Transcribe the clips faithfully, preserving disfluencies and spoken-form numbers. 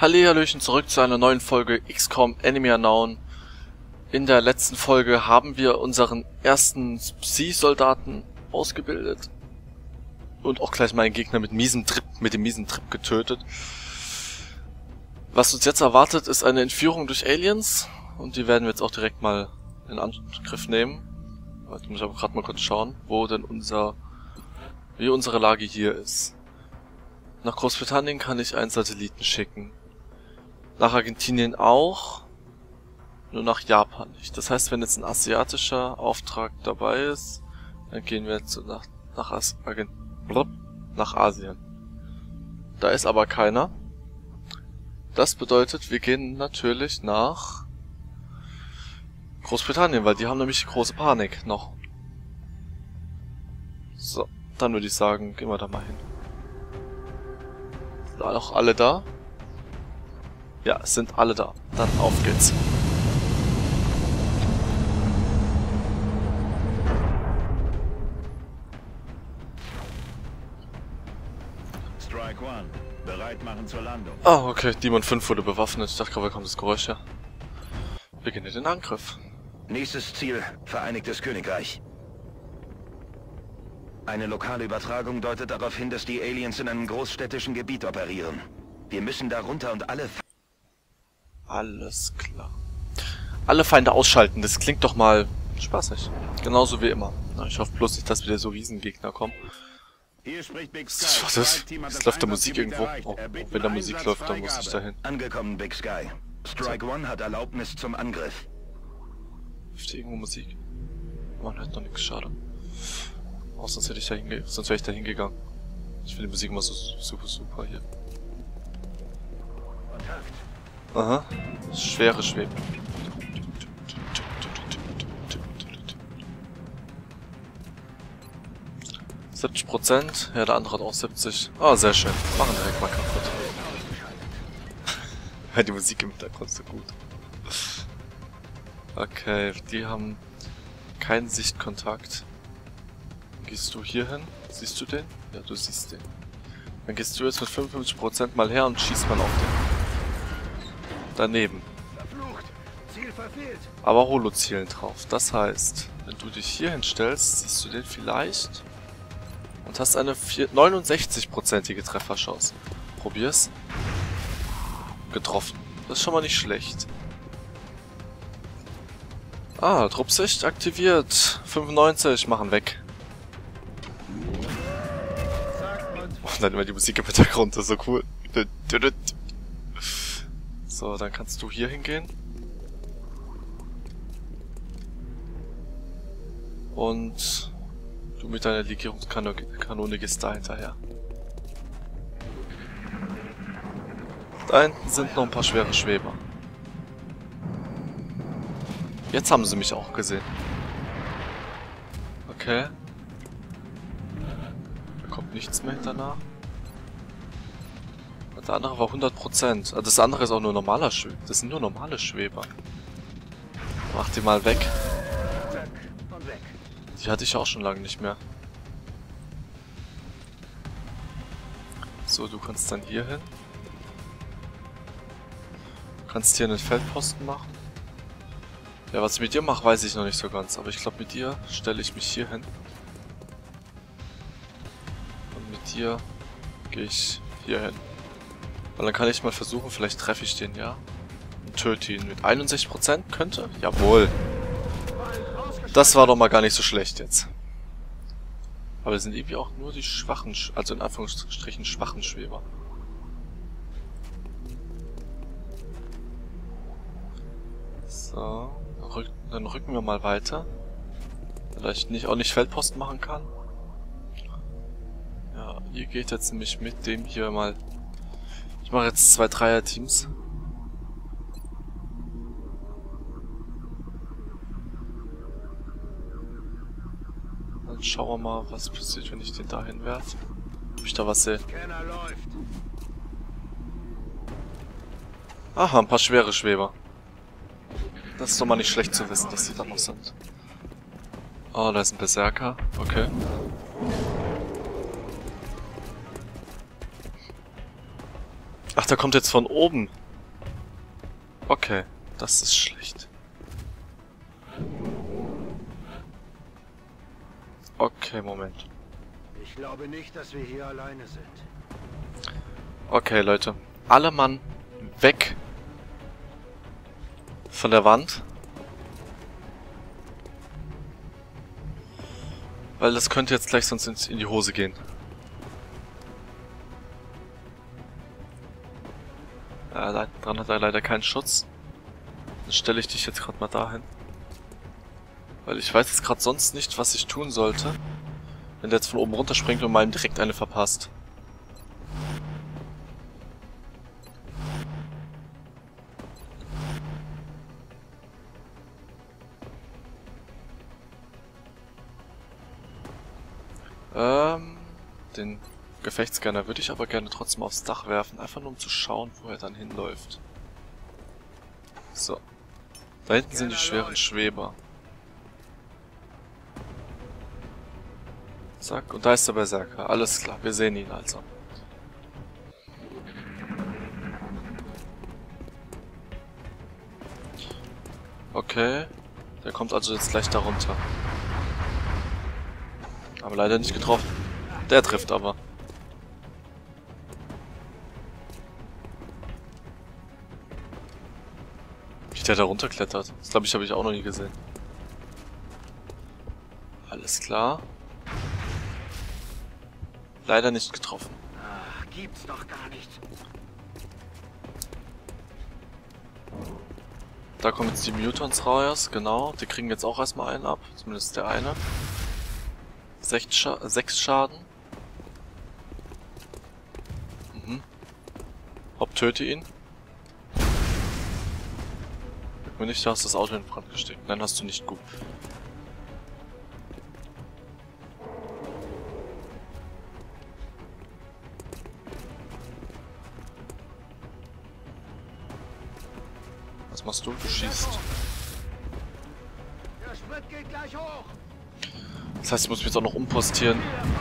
Hallihallöchen, zurück zu einer neuen Folge X COM Enemy Unknown. In der letzten Folge haben wir unseren ersten Psi-Soldaten ausgebildet. Und auch gleich mal einen Gegner mit miesem Trip, mit dem miesen Trip getötet. Was uns jetzt erwartet, ist eine Entführung durch Aliens. Und die werden wir jetzt auch direkt mal in Angriff nehmen. Warte, muss ich aber gerade mal kurz schauen, wo denn unser, wie unsere Lage hier ist. Nach Großbritannien kann ich einen Satelliten schicken. Nach Argentinien auch. Nur nach Japan nicht. Das heißt, wenn jetzt ein asiatischer Auftrag dabei ist, dann gehen wir jetzt nach, nach, As Argent nach Asien. Da ist aber keiner. Das bedeutet, wir gehen natürlich nach Großbritannien, weil die haben nämlich die große Panik noch. So, dann würde ich sagen, gehen wir da mal hin. Sind auch alle da? Ja, es sind alle da. Dann auf geht's. Strike One, bereit machen zur Landung. Ah, okay, Demon fünf wurde bewaffnet. Ich dachte gerade, kommt das Geräusch her. Beginne den Angriff. Nächstes Ziel, Vereinigtes Königreich. Eine lokale Übertragung deutet darauf hin, dass die Aliens in einem großstädtischen Gebiet operieren. Wir müssen da runter und alle... Alles klar. Alle Feinde ausschalten, das klingt doch mal spaßig. Genauso wie immer. Na, ich hoffe bloß nicht, dass wieder so Riesengegner kommen. Hier spricht Big Sky. Was ist das? Jetzt läuft da Musik irgendwo. Oh, wenn da Musik läuft, dann muss ich dahin. Angekommen, Big Sky. Strike One hat Erlaubnis zum Angriff. Läuft hier irgendwo Musik? Man hört noch nichts, schade. Oh, sonst hätte ich da hinge sonst wäre ich da hingegangen. Ich finde die Musik immer so super, super hier. Aha. Schwere Schwebe. siebzig Prozent. Ja, der andere hat auch siebzig. Ah, oh, sehr schön. Machen direkt mal kaputt. Ja, die Musik im Hintergrund ist so gut. Okay, die haben keinen Sichtkontakt. Gehst du hier hin? Siehst du den? Ja, du siehst den. Dann gehst du jetzt mit fünfundfünfzig Prozent mal her und schießt mal auf den. Daneben. Aber Holo-Zielen drauf. Das heißt, wenn du dich hier hinstellst, siehst du den vielleicht und hast eine neunundsechzig-prozentige Trefferchance. Probier's. Getroffen. Das ist schon mal nicht schlecht. Ah, Truppsicht aktiviert. fünfundneunzig, machen weg. Und dann immer die Musik im Hintergrund, das ist so cool. So, dann kannst du hier hingehen. Und du mit deiner Legierungskanone gehst da hinterher. Da hinten sind noch ein paar schwere Schweber. Jetzt haben sie mich auch gesehen. Okay. Da kommt nichts mehr danach. Der andere war hundert Prozent. Also das andere ist auch nur normaler Schweber. Das sind nur normale Schweber. Mach die mal weg. Die hatte ich auch schon lange nicht mehr. So, du kannst dann hier hin. Du kannst hier einen Feldposten machen. Ja, was ich mit dir mache, weiß ich noch nicht so ganz. Aber ich glaube, mit dir stelle ich mich hier hin. Und mit dir gehe ich hier hin. Weil dann kann ich mal versuchen, vielleicht treffe ich den, ja. Und töte ihn mit einundsechzig Prozent könnte? Jawohl. Das war doch mal gar nicht so schlecht jetzt. Aber es sind irgendwie auch nur die schwachen, also in Anführungsstrichen schwachen Schweber. So, dann, rück, dann rücken wir mal weiter. Vielleicht nicht auch nicht Feldposten machen kann. Ja, ihr geht jetzt nämlich mit dem hier mal. Ich mache jetzt zwei Dreier-Teams. Dann schauen wir mal, was passiert, wenn ich den dahin werfe. Ob ich da was sehe. Aha, ein paar schwere Schweber. Das ist doch mal nicht schlecht zu wissen, dass die da noch sind. Oh, da ist ein Berserker. Okay. Ach, der kommt jetzt von oben. Okay, das ist schlecht. Okay, Moment. Ich glaube nicht, dass wir hier alleine sind. Okay, Leute. Alle Mann weg von der Wand. Weil das könnte jetzt gleich sonst in die Hose gehen. Ja, da dran hat er leider keinen Schutz. Dann stelle ich dich jetzt gerade mal dahin. Weil ich weiß jetzt gerade sonst nicht, was ich tun sollte. Wenn der jetzt von oben runterspringt und mal direkt eine verpasst. Ähm, den Gefechtsscanner würde ich aber gerne trotzdem aufs Dach werfen, einfach nur um zu schauen, wo er dann hinläuft. So. Da hinten sind die schweren Schweber. Zack, und da ist der Berserker. Alles klar, wir sehen ihn also. Okay, der kommt also jetzt gleich darunter. Aber leider nicht getroffen. Der trifft aber. Wie der da runterklettert. Das glaube ich, habe ich auch noch nie gesehen. Alles klar. Leider nicht getroffen. Ach, gibt's doch gar nicht. Da kommen jetzt die Mutants raus, genau. Die kriegen jetzt auch erstmal einen ab. Zumindest der eine. Sechs, Scha sechs Schaden. Mhm. Hopp, töte ihn. Sag mir nicht, du hast das Auto in Brand gesteckt. Nein, hast du nicht, gut. Was machst du? Du schießt. Der Sprit geht gleich hoch. Das heißt, ich muss mich jetzt auch noch umpostieren.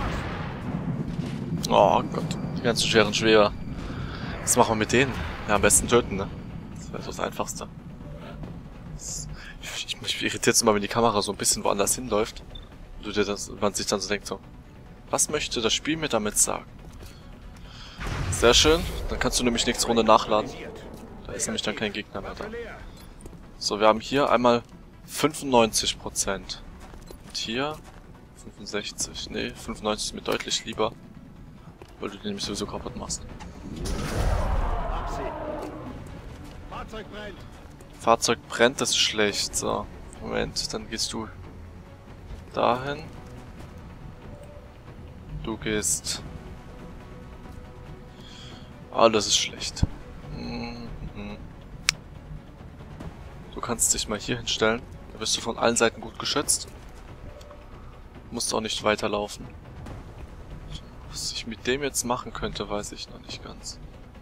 Oh Gott, die ganzen schweren Schweber. Was machen wir mit denen? Ja, am besten töten, ne? Das wäre so das Einfachste. Das, ich, ich, mich irritiert es immer, wenn die Kamera so ein bisschen woanders hinläuft. Und du dir das, man sich dann so denkt so, was möchte das Spiel mir damit sagen? Sehr schön, dann kannst du nämlich nächste Runde nachladen. Da ist nämlich dann kein Gegner mehr da. So, wir haben hier einmal fünfundneunzig Prozent. Und hier fünfundsechzig. Ne, fünfundneunzig ist mir deutlich lieber. Weil du den nämlich sowieso kaputt machst. Fahrzeug brennt. Fahrzeug brennt, das ist schlecht. So, Moment, dann gehst du dahin. Du gehst... Ah, das ist schlecht. Mhm. Du kannst dich mal hier hinstellen. Da wirst du von allen Seiten gut geschützt. Du musst auch nicht weiterlaufen. Was ich mit dem jetzt machen könnte, weiß ich noch nicht ganz.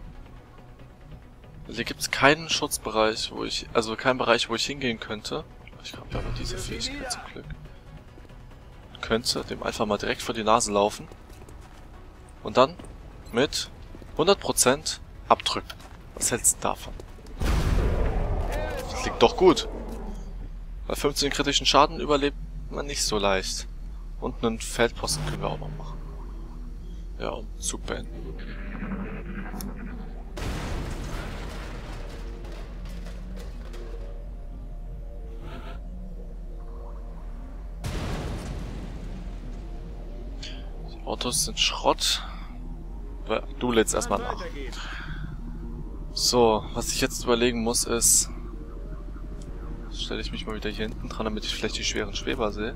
Also hier gibt es keinen Schutzbereich, wo ich... Also keinen Bereich, wo ich hingehen könnte. Ich habe ja aber diese Fähigkeit zum Glück. Ich könnte dem einfach mal direkt vor die Nase laufen. Und dann mit hundert Prozent abdrücken. Was hältst du davon? Das klingt doch gut. Bei fünfzehn kritischen Schaden überlebt man nicht so leicht. Und einen Feldposten können wir auch noch machen. Ja, und Zug beenden. Die Autos sind Schrott. Du lädst erstmal nach. So, was ich jetzt überlegen muss ist... Stelle ich mich mal wieder hier hinten dran, damit ich vielleicht die schweren Schweber sehe.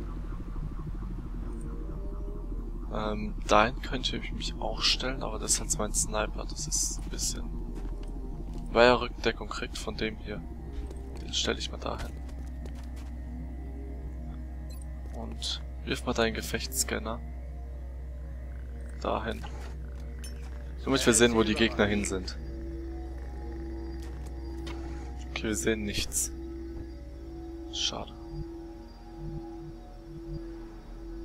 Ähm, dahin könnte ich mich auch stellen, aber das ist halt mein Sniper. Das ist ein bisschen... Weil er Rückendeckung kriegt von dem hier. Den stelle ich mal dahin. Und wirf mal deinen Gefechtsscanner dahin. Damit wir sehen, wo die Gegner hin sind. Okay, wir sehen nichts. Schade.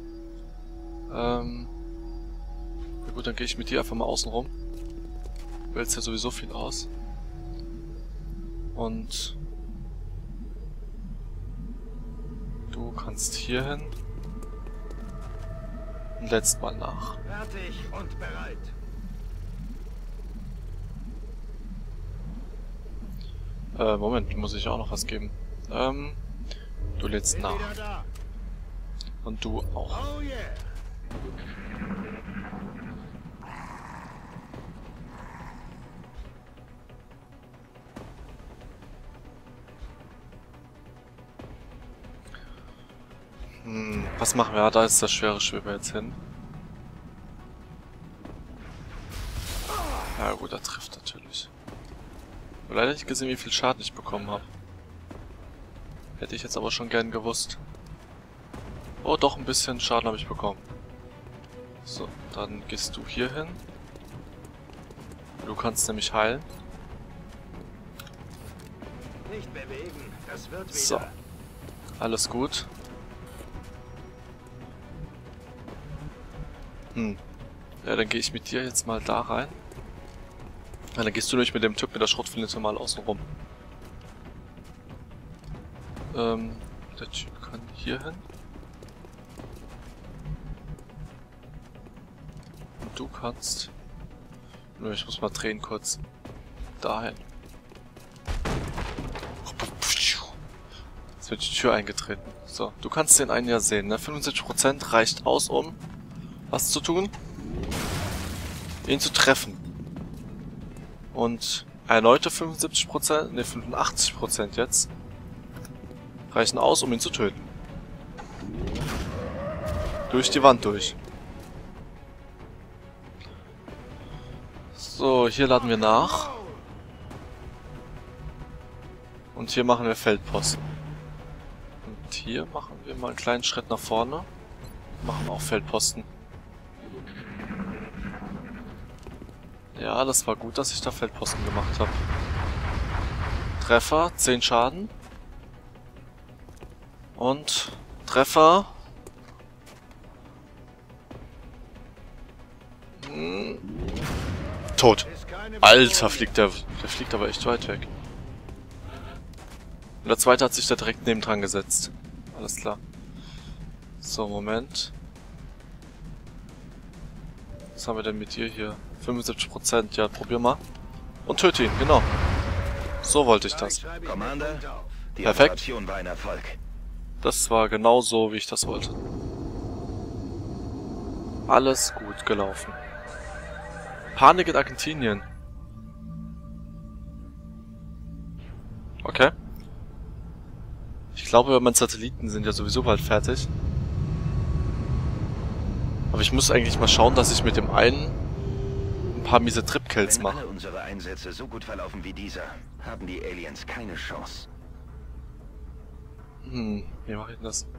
Ähm. Na gut, dann gehe ich mit dir einfach mal außen rum. Wählst ja sowieso viel aus. Und du kannst hier hin. Und letzt mal nach. Fertig und bereit. Äh, Moment, muss ich auch noch was geben. Ähm, du lädst Bin nach. wieder da. Und du auch. Oh yeah. Hm, was machen wir? Da ist das schwere Schwebe jetzt hin. Ja gut, er trifft natürlich. Ich habe leider nicht gesehen, wie viel Schaden ich bekommen habe. Hätte ich jetzt aber schon gern gewusst. Oh, doch, ein bisschen Schaden habe ich bekommen. So, dann gehst du hier hin. Du kannst nämlich heilen. Nicht bewegen, das wird wieder. So, alles gut. Hm. Ja, dann gehe ich mit dir jetzt mal da rein. Ja, dann gehst du nämlich mit dem Typ mit der Schrotflinte mal außen rum. Ähm, der Typ kann hier hin. Und du kannst... Nö, ich muss mal drehen kurz. Dahin. Jetzt wird die Tür eingetreten. So, du kannst den einen ja sehen, ne? fünfundsiebzig Prozent reicht aus, um was zu tun? Ihn zu treffen. Und erneute fünfundsiebzig Prozent, ne fünfundachtzig Prozent jetzt, reichen aus, um ihn zu töten. Durch die Wand durch. So, hier laden wir nach. Und hier machen wir Feldposten. Und hier machen wir mal einen kleinen Schritt nach vorne. Machen auch Feldposten. Ja, das war gut, dass ich da Feldposten gemacht habe. Treffer, zehn Schaden. Und Treffer. Hm. Tot. Alter, fliegt der. Der fliegt aber echt weit weg. Und der zweite hat sich da direkt nebendran gesetzt. Alles klar. So, Moment. Was haben wir denn mit dir hier? fünfundsiebzig Prozent, ja, probier mal. Und töte ihn, genau. So wollte ich das. Commander, die Perfekt. Operation war ein Erfolg. Das war genau so, wie ich das wollte. Alles gut gelaufen. Panik in Argentinien. Okay. Ich glaube, meine Satelliten sind ja sowieso bald fertig. Aber ich muss eigentlich mal schauen, dass ich mit dem einen ein paar miese Trip-Kills Wenn mache. alle unsere Einsätze so gut verlaufen wie dieser, haben die Aliens keine Chance. Hm, wie mache ich denn das?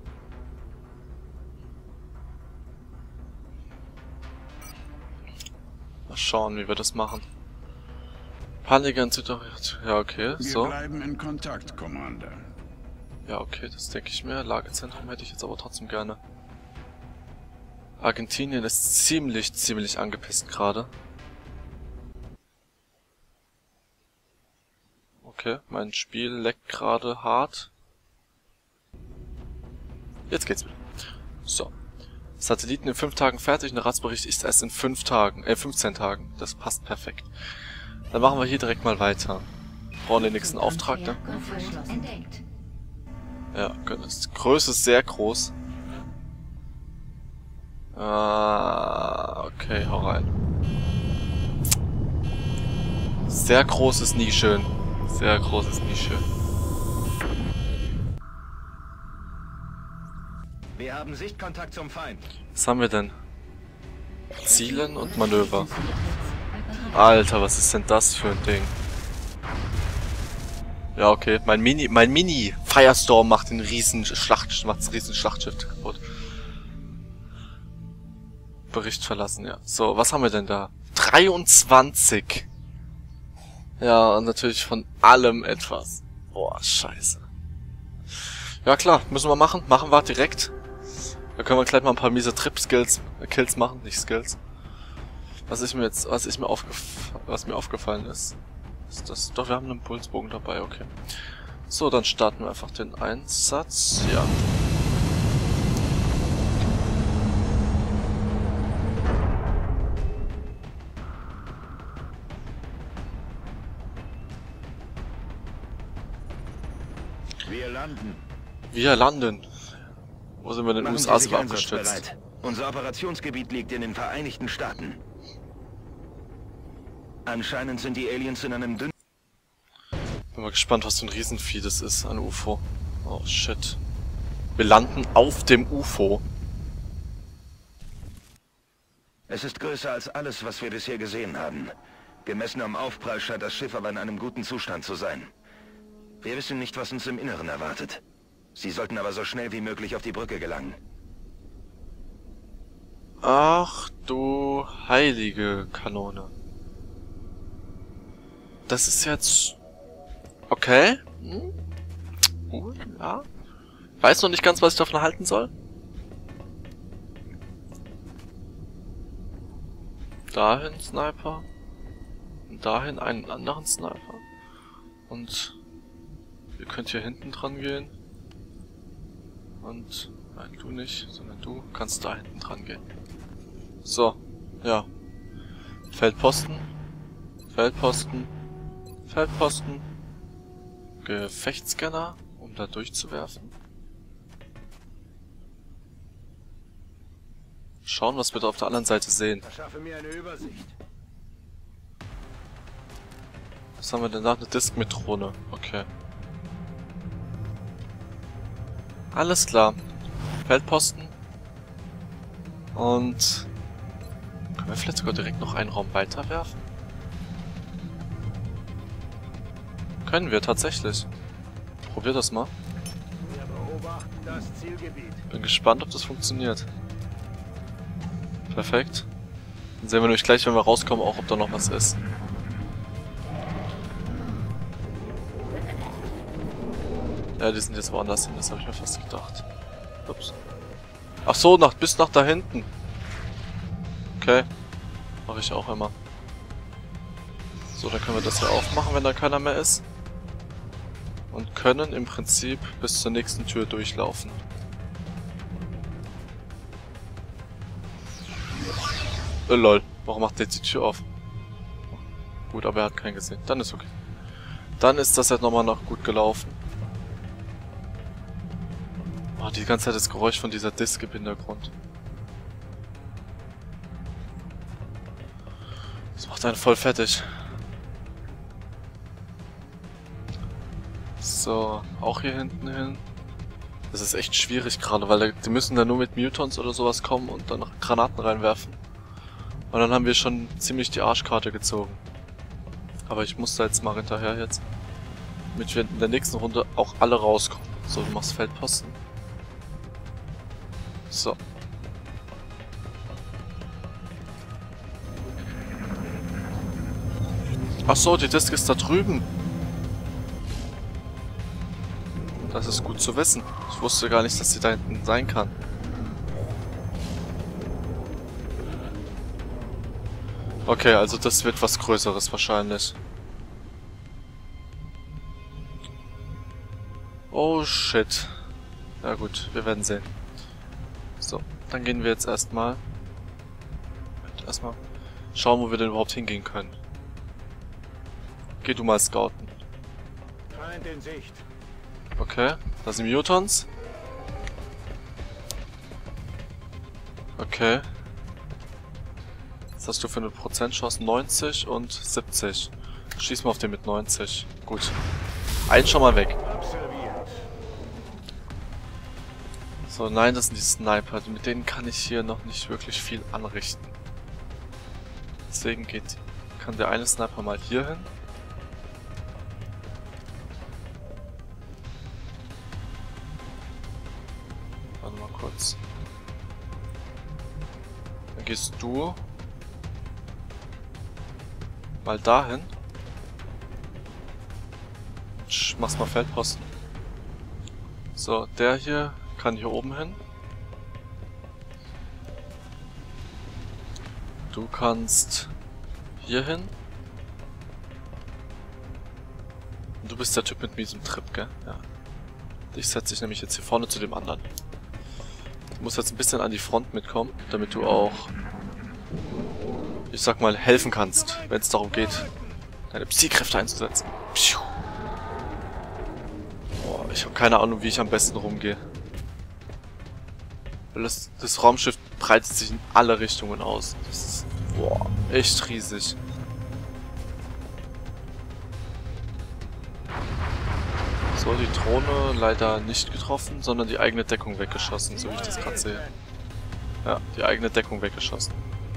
Mal schauen, wie wir das machen. Panik in Südafrika. Ja, okay, so. Wir bleiben in Kontakt, Commander. Ja, okay, das denke ich mir. Lagezentrum hätte ich jetzt aber trotzdem gerne. Argentinien ist ziemlich, ziemlich angepisst gerade. Okay, mein Spiel leckt gerade hart. Jetzt geht's wieder. So. Satelliten in fünf Tagen fertig und der Ratsbericht ist erst in fünf Tagen, äh, fünfzehn Tagen. Das passt perfekt. Dann machen wir hier direkt mal weiter. Brauchen den nächsten Auftrag, ne? Ja, das Größe ist sehr groß. Ah, okay, hau rein. Sehr groß ist nie schön. Sehr groß ist nie schön. Wir haben Sichtkontakt zum Feind. Was haben wir denn? Zielen und Manöver. Alter, was ist denn das für ein Ding? Ja, okay. Mein Mini, mein Mini Firestorm macht den riesen Schlacht, macht das riesen Schlachtschiff kaputt. Bericht verlassen, ja. So, was haben wir denn da? dreiundzwanzig. Ja, und natürlich von allem etwas. Boah, scheiße. Ja klar, müssen wir machen. Machen wir direkt. Da können wir gleich mal ein paar miese Trip-Skills, äh, Kills machen, nicht Skills. Was ich mir jetzt, was ich mir aufgef was mir aufgefallen ist, ist das. Doch, wir haben einen Pulsbogen dabei, okay. So, dann starten wir einfach den Einsatz. Ja. Wir landen. Wir landen. Wo sind wir denn? In den U S A sind wir abgestürzt. Unser Operationsgebiet liegt in den Vereinigten Staaten. Anscheinend sind die Aliens in einem dünnen... Bin mal gespannt, was für ein Riesenvieh das ist, ein U F O. Oh shit. Wir landen auf dem U F O. Es ist größer als alles, was wir bisher gesehen haben. Gemessen am Aufprall scheint das Schiff aber in einem guten Zustand zu sein. Wir wissen nicht, was uns im Inneren erwartet. Sie sollten aber so schnell wie möglich auf die Brücke gelangen. Ach du heilige Kanone. Das ist jetzt... Okay. Hm. Gut, ja. Weiß noch nicht ganz, was ich davon halten soll. Dahin Sniper. Und dahin einen anderen Sniper. Und ihr könnt hier hinten dran gehen. Und... Nein, du nicht, sondern du kannst da hinten dran gehen. So, ja. Feldposten. Feldposten. Feldposten. Gefechtsscanner, um da durchzuwerfen. Schauen, was wir da auf der anderen Seite sehen. Verschaffe mir eine Übersicht. Was haben wir denn da? Eine Disk mit Drohne. Okay. Alles klar. Feldposten. Und... Können wir vielleicht sogar direkt noch einen Raum weiterwerfen? Können wir tatsächlich. Probier das mal. Wir beobachten das Zielgebiet. Bin gespannt, ob das funktioniert. Perfekt. Dann sehen wir nämlich gleich, wenn wir rauskommen, auch ob da noch was ist. Ja, die sind jetzt woanders hin, das habe ich mir fast gedacht. Ups. Ach so, nach, bis nach da hinten. Okay. Mache ich auch immer. So, dann können wir das hier aufmachen, wenn da keiner mehr ist. Und können im Prinzip bis zur nächsten Tür durchlaufen. Äh, lol. Warum macht der jetzt die Tür auf? Gut, aber er hat keinen gesehen. Dann ist okay. Dann ist das jetzt nochmal noch gut gelaufen. Oh, die ganze Zeit das Geräusch von dieser Disk im Hintergrund. Das macht einen voll fertig. So, auch hier hinten hin. Das ist echt schwierig gerade, weil die müssen da nur mit Mutons oder sowas kommen und dann Granaten reinwerfen. Und dann haben wir schon ziemlich die Arschkarte gezogen. Aber ich muss da jetzt mal hinterher jetzt. Damit wir in der nächsten Runde auch alle rauskommen. So, du machst Feldposten. So. Ach so, die Disk ist da drüben. Das ist gut zu wissen. Ich wusste gar nicht, dass sie da hinten sein kann. Okay, also das wird was Größeres wahrscheinlich. Oh shit. Ja gut, wir werden sehen. So, dann gehen wir jetzt erstmal. Erstmal schauen, wo wir denn überhaupt hingehen können. Geh du mal scouten. Feind in Sicht. Okay, da sind Mutons. Okay. Was hast du für eine Prozentchance? neunzig und siebzig. Schieß mal auf den mit neunzig. Gut. Einen schon mal weg. Absolviert. So, nein, das sind die Sniper. Mit denen kann ich hier noch nicht wirklich viel anrichten. Deswegen geht, kann der eine Sniper mal hier hin. Warte mal kurz. Dann gehst du mal dahin. Sch, machst mal Feldposten. So, der hier kann hier oben hin. Du kannst hier hin. Und du bist der Typ mit miesem Trip, gell? Ja. Dich setze ich nämlich jetzt hier vorne zu dem anderen. Du musst jetzt ein bisschen an die Front mitkommen, damit du auch, ich sag mal, helfen kannst, wenn es darum geht, deine Psy-Kräfte einzusetzen. Piu. Boah, ich habe keine Ahnung, wie ich am besten rumgehe. Weil das, das Raumschiff breitet sich in alle Richtungen aus. Das ist, boah, echt riesig. So, die Drohne leider nicht getroffen, sondern die eigene Deckung weggeschossen, so wie ich das gerade sehe. Ja, die eigene Deckung weggeschossen.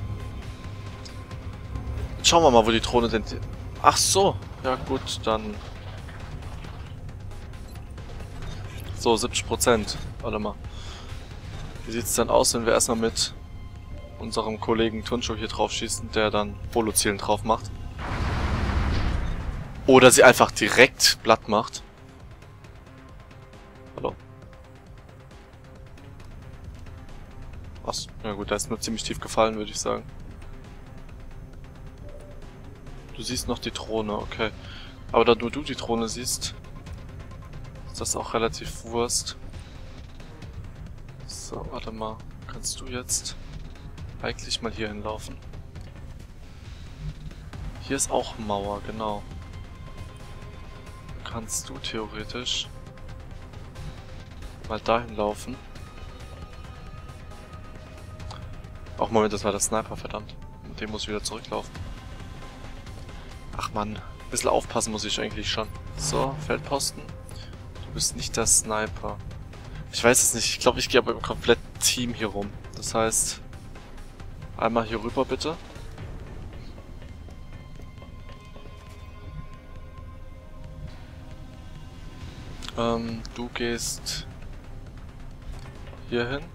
Jetzt schauen wir mal, wo die Drohne denn... Ach so, ja gut, dann... So, siebzig Prozent. Warte mal. Wie sieht es dann aus, wenn wir erstmal mit unserem Kollegen Tuncho hier drauf schießen, der dann Holo-Zielen drauf macht? Oder sie einfach direkt platt macht. Hallo? Was? Ja gut, der ist nur ziemlich tief gefallen, würde ich sagen. Du siehst noch die Drohne, okay. Aber da nur du die Drohne siehst, ist das auch relativ Wurst. So, warte mal. Kannst du jetzt eigentlich mal hier hinlaufen? Hier ist auch Mauer, genau. Kannst du theoretisch mal dahin laufen. Ach Moment, das war der Sniper, verdammt. Mit dem muss ich wieder zurücklaufen. Ach Mann, ein bisschen aufpassen muss ich eigentlich schon. So, Feldposten. Du bist nicht der Sniper. Ich weiß es nicht, ich glaube, ich gehe aber im kompletten Team hier rum. Das heißt, einmal hier rüber bitte. Ähm, du gehst hier hin.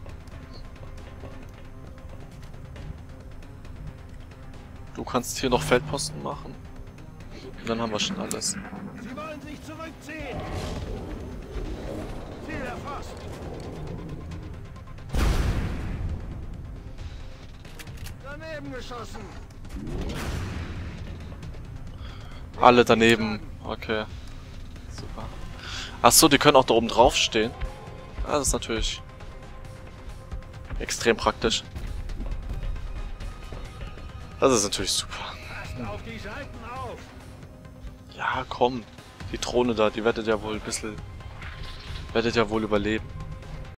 Du kannst hier noch Feldposten machen. Und dann haben wir schon alles. Sie wollen sich zurückziehen. Ziel erfasst. Daneben geschossen. Alle daneben. Okay. Super. Achso, die können auch da oben drauf stehen. Ah, das ist natürlich extrem praktisch. Das ist natürlich super. Passt auf die Seiten auf. Ja, komm. Die Drohne da, die werdet ja wohl ein bisschen... werdet ja wohl überleben.